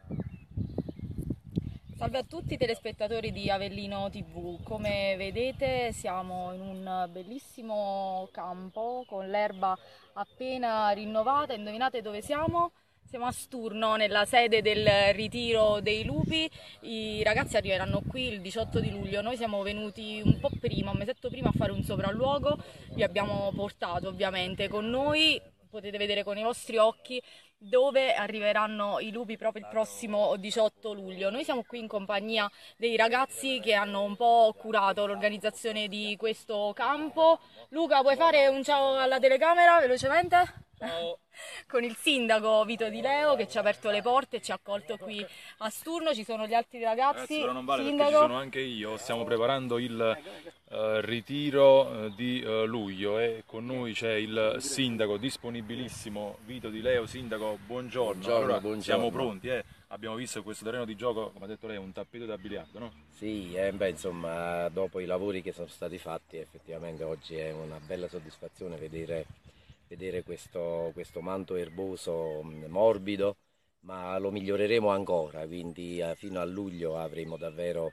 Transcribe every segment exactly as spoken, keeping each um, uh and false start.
Salve a tutti i telespettatori di Avellino ti vu, come vedete siamo in un bellissimo campo con l'erba appena rinnovata. Indovinate dove siamo? Siamo a Sturno, nella sede del ritiro dei lupi. I ragazzi arriveranno qui il diciotto di luglio, noi siamo venuti un po' prima, un mesetto prima, a fare un sopralluogo. Vi abbiamo portato ovviamente con noi, potete vedere con i vostri occhi dove arriveranno i lupi proprio il prossimo diciotto luglio. Noi siamo qui in compagnia dei ragazzi che hanno un po' curato l'organizzazione di questo campo. Luca, puoi fare un ciao alla telecamera velocemente? Ciao. Con il sindaco Vito Di Leo che ci ha aperto le porte e ci ha accolto qui a Sturno. Ci sono gli altri ragazzi. Ragazzi, però non vale perché ci Sindaco. sono anche io, stiamo preparando il eh, ritiro eh, di eh, luglio e con noi c'è il sindaco disponibilissimo Vito Di Leo. Sindaco, buongiorno. Buongiorno, Allora, buongiorno. siamo pronti, eh? Abbiamo visto che questo terreno di gioco, come ha detto lei, è un tappeto da biliardo, no? Sì, eh, beh, insomma, dopo i lavori che sono stati fatti, effettivamente oggi è una bella soddisfazione vedere, vedere questo, questo manto erboso mh, morbido, ma lo miglioreremo ancora, quindi eh, fino a luglio avremo davvero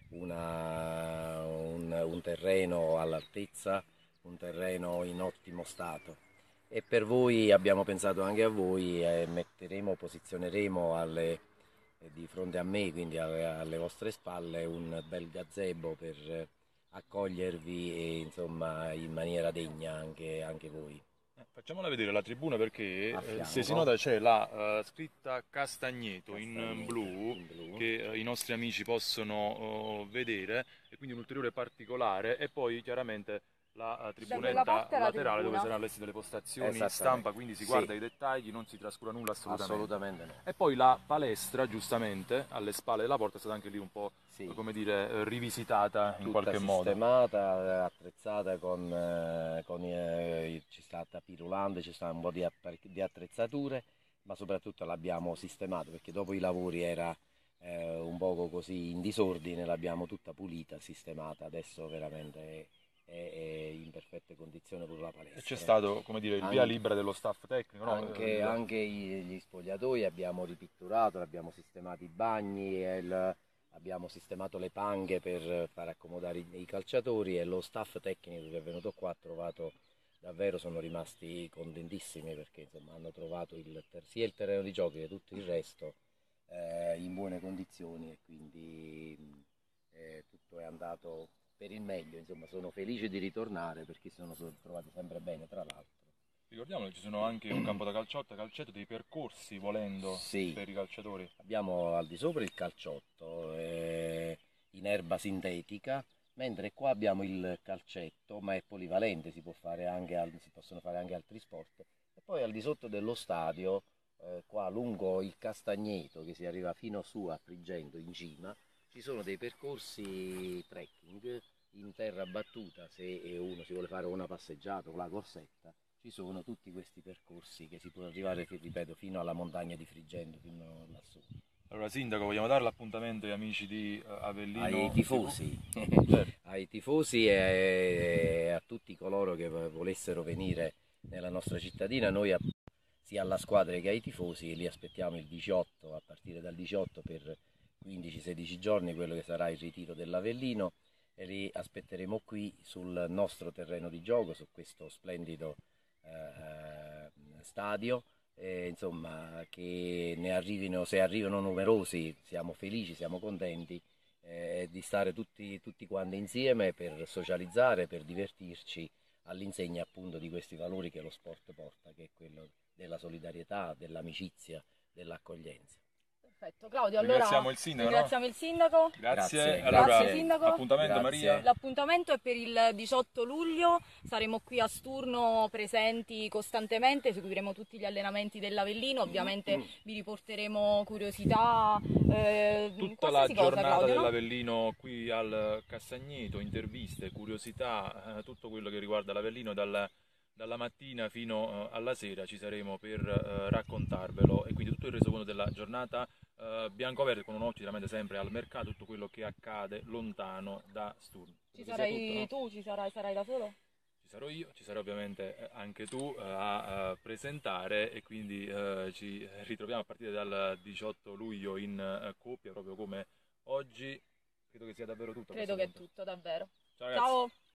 una- un, un terreno all'altezza, un terreno in ottimo stato. E per voi abbiamo pensato anche a voi e metteremo, posizioneremo alle- eh, di fronte a me, quindi alle, alle vostre spalle, un bel gazebo per eh, accogliervi e insomma in maniera degna anche, anche voi. Eh, Facciamola vedere la tribuna perché A eh, se si fianco, nota c'è la eh, scritta Castagneto in eh, Castagneto blu in blu. che eh, i nostri amici possono oh, vedere e quindi un ulteriore particolare e poi chiaramente la eh, Da quella tribunetta parte è la laterale dove tribuna. saranno allestite le postazioni Esattamente. stampa, quindi si Sì, guarda i dettagli, non si trascura nulla assolutamente. assolutamente no. E poi la palestra, giustamente, alle spalle della porta è stata anche lì un po', Sì, come dire, eh, rivisitata in tutta qualche modo. sistemata, attrezzata con, eh, con eh, ci sta tapirulante, ci sta un po' di, apparecchi- di attrezzature, ma soprattutto l'abbiamo sistemato perché dopo i lavori era eh, un poco così in disordine, l'abbiamo tutta pulita, sistemata, adesso veramente è, è- è in perfette condizioni pure la E c'è palestra. stato, come dire, il via Anche, libera dello staff tecnico, no? Eh, anche, il- anche i- gli spogliatoi abbiamo ripitturato, abbiamo sistemato i bagni, e il- abbiamo sistemato le panche per far accomodare i, i calciatori e lo staff tecnico che è venuto qua ha trovato davvero, sono rimasti contentissimi perché insomma hanno trovato il, ter- sia il terreno di gioco che tutto il resto eh, in buone condizioni e quindi mh, eh, tutto è andato per il meglio, insomma sono felice di ritornare perché si sono trovati sempre bene tra l'altro. Ricordiamo che ci sono anche un campo da calciotta, calcetto, dei percorsi volendo Sì, per i calciatori. abbiamo al di sopra il calciotto eh, in erba sintetica, mentre qua abbiamo il calcetto, ma è polivalente, si può fare anche al- si possono fare anche altri sport. E poi al di sotto dello stadio, eh, qua lungo il Castagneto, che si arriva fino su a Frigento in cima, ci sono dei percorsi trekking in terra battuta, se uno si vuole fare una passeggiata con la corsetta ci sono tutti questi percorsi che si può arrivare, che ripeto, fino alla montagna di Frigento, fino lassù. Allora, Sindaco, vogliamo dare l'appuntamento agli amici di eh, Ai Avellino ti vu? tifosi, Certo. ai tifosi e a tutti coloro che volessero venire nella nostra cittadina, noi a- sia alla squadra che ai tifosi li aspettiamo il diciotto, a partire dal diciotto per quindici sedici giorni, quello che sarà il ritiro dell'Avellino, e li aspetteremo qui sul nostro terreno di gioco, su questo splendido eh, stadio. E, insomma, che ne arrivino, se arrivano numerosi, siamo felici, siamo contenti eh, di stare tutti, tutti quanti insieme per socializzare, per divertirci all'insegna appunto di questi valori che lo sport porta, che è quello della solidarietà, dell'amicizia, dell'accoglienza. Perfetto, Claudio, allora Ringraziamo il sindaco, no? ringraziamo il sindaco. Grazie. Grazie, Allora, Grazie grazie, sindaco. appuntamento Maria. grazie. L'appuntamento è per il diciotto luglio, saremo qui a Sturno presenti costantemente, seguiremo tutti gli allenamenti dell'Avellino, ovviamente vi riporteremo curiosità, eh, Tutta la qualsiasi cosa, giornata Claudio, no? dell'Avellino qui al Castagneto, interviste, curiosità, eh, tutto quello che riguarda l'Avellino dal- dalla mattina fino eh, alla sera ci saremo per eh, raccontarvelo e quindi tutto il resoconto della giornata eh, bianco-verde con un occhio chiaramente sempre al mercato, tutto quello che accade lontano da Sturno. Ci Credo che sia tutto, sarai no? tu, ci sarai, sarai da solo? ci sarò io, ci sarai ovviamente anche tu eh, a, a presentare e quindi eh, ci ritroviamo a partire dal diciotto luglio in eh, coppia, proprio come oggi. Credo che sia davvero tutto. a Credo questo che è punto. tutto, davvero. Ciao ragazzi. Ciao!